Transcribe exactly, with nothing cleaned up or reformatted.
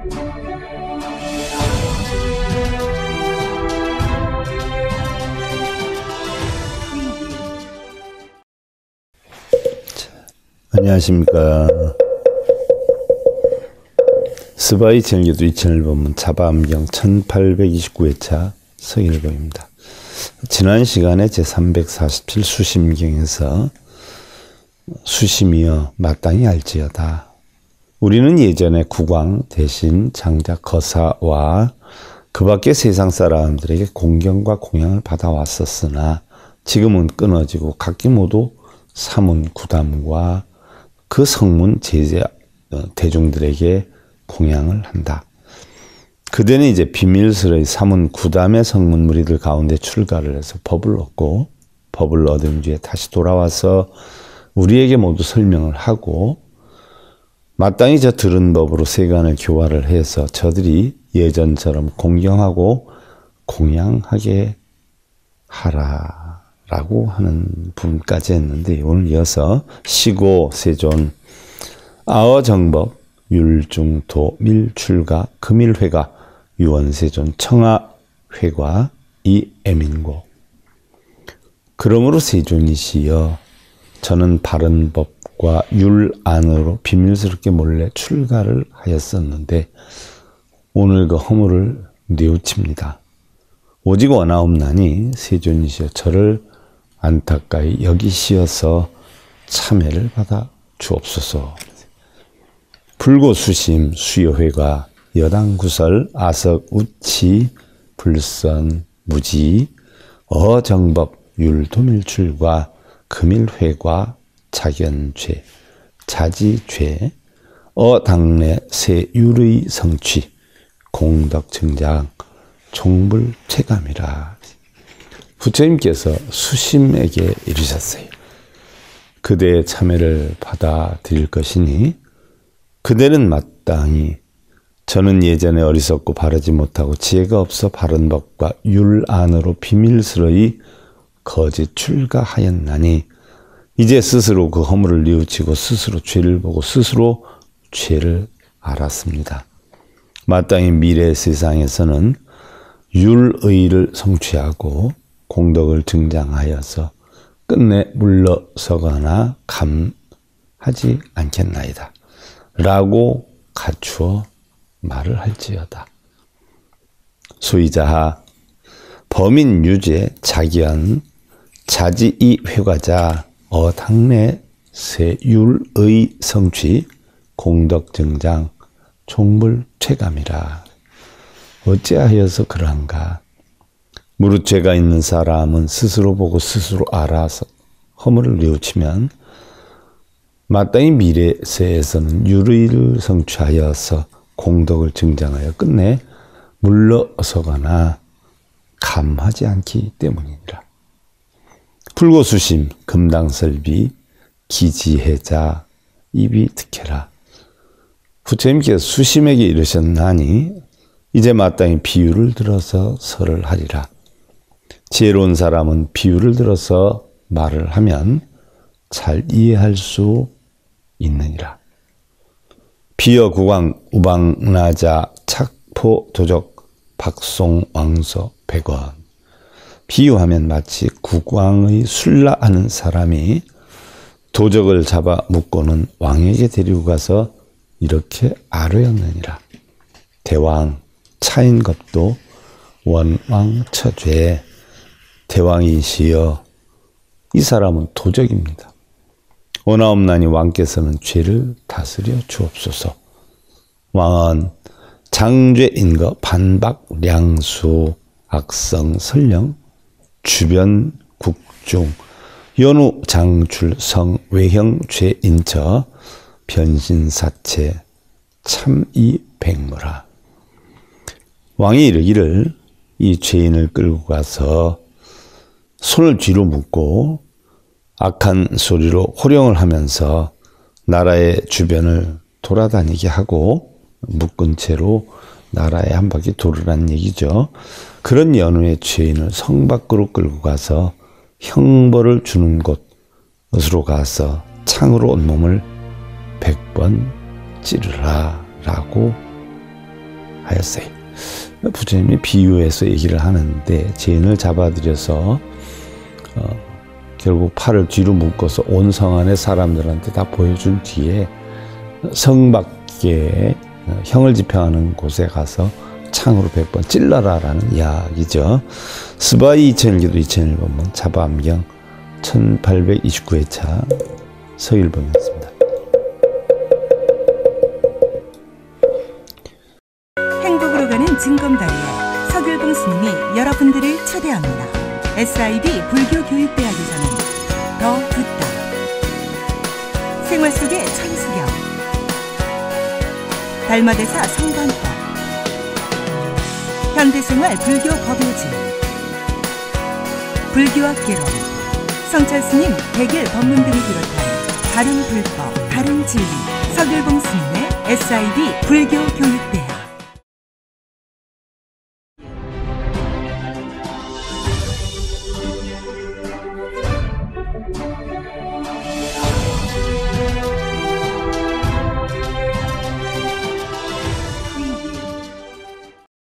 안녕하십니까. 스바이 정교도 이천일 본문 자바암경 천팔백이십구 회차 서일보입니다. 지난 시간에 제삼백사십칠 수심경에서 수심이여 마땅히 알지어다. 우리는 예전에 국왕 대신 장자 거사와 그 밖의 세상 사람들에게 공경과 공양을 받아왔었으나 지금은 끊어지고 각기 모두 사문 구담과 그 성문 제자 대중들에게 공양을 한다. 그대는 이제 비밀스러이 사문 구담의 성문 무리들 가운데 출가를 해서 법을 얻고 법을 얻은 뒤에 다시 돌아와서 우리에게 모두 설명을 하고 마땅히 저 들은 법으로 세간을 교화를 해서 저들이 예전처럼 공경하고 공양하게 하라 라고 하는 부분까지 했는데, 오늘 이어서 시고 세존 아어정법 율중도 밀출가 금일회가 유원세존 청하회가 이애민고 그러므로 세존이시여 저는 바른 법과 율 안으로 비밀스럽게 몰래 출가를 하였었는데 오늘 그 허물을 뉘우칩니다. 오직 원하옵나니 세존이시여 저를 안타까이 여기시어서 참회를 받아 주옵소서. 불고수심 수여회가 여당구설 아석 우치 불선 무지 어정법 율도밀출과 금일회과 자견죄 자지죄 어당내 세율의 성취 공덕증장 총불체감이라. 부처님께서 수심에게 이르셨어요. 그대의 참회를 받아들일 것이니 그대는 마땅히 저는 예전에 어리석고 바르지 못하고 지혜가 없어 바른 법과 율 안으로 비밀스러이 거짓 출가하였나니 이제 스스로 그 허물을 뉘우치고 스스로 죄를 보고 스스로 죄를 알았습니다. 마땅히 미래 세상에서는 율의를 성취하고 공덕을 증장하여서 끝내 물러서거나 감하지 않겠나이다 라고 갖추어 말을 할지어다. 소이자하 범인 유죄 자기한 자지이 회과자 어당내 세율의 성취 공덕 증장 총불 체감이라. 어찌하여서 그러한가? 무릇 죄가 있는 사람은 스스로 보고 스스로 알아서 허물을 뉘우치면 마땅히 미래세에서는 율의를 성취하여서 공덕을 증장하여 끝내 물러서거나 감하지 않기 때문이니라. 불고수심 금당설비 기지해자 입이 득해라. 부처님께서 수심에게 이르셨나니 이제 마땅히 비유를 들어서 설을 하리라. 지혜로운 사람은 비유를 들어서 말을 하면 잘 이해할 수 있느니라. 비여 국왕 우방나자 착포 도적 박송 왕서 백원. 비유하면 마치 국왕의 술라하는 사람이 도적을 잡아 묶고는 왕에게 데리고 가서 이렇게 아뢰었느니라. 대왕 차인겁도 원왕처죄. 대왕이시여 이 사람은 도적입니다. 원하옵나니 왕께서는 죄를 다스려 주옵소서. 왕은 장죄인거 반박 량수 악성 설령 주변 국중 연우 장출 성 외형 죄인처 변신사체 참이 백무라. 왕이 이르기를 이 죄인을 끌고 가서 손을 뒤로 묶고 악한 소리로 호령을 하면서 나라의 주변을 돌아다니게 하고 묶은 채로 나라에 한 바퀴 돌으라는 얘기죠. 그런 연후의 죄인을 성 밖으로 끌고 가서 형벌을 주는 곳으로 가서 창으로 온몸을 백 번 찌르라 라고 하였어요. 부처님이 비유해서 얘기를 하는데 죄인을 잡아들여서 어, 결국 팔을 뒤로 묶어서 온 성 안의 사람들한테 다 보여준 뒤에 성 밖에 형을 집행하는 곳에 가서 창으로 백 번 찔러라라는 이야기죠. 스바이 이천일기도 이천일 번문 자바암경 천팔백이십구 회차 서일범이었습니다. 행복으로 가는 징검다리에 서길봉 스님이 여러분들을 초대합니다. 에스아이비 불교교육대학에서는 더 듣다, 생활 속의 천수경, 달마대사 성관법, 현대생활 불교 법요지, 불교학개론, 성찰스님 백일 법문 등을 비롯한 다른 불법, 다른 진리, 서길봉 스님의 에스아이비 불교교육대학.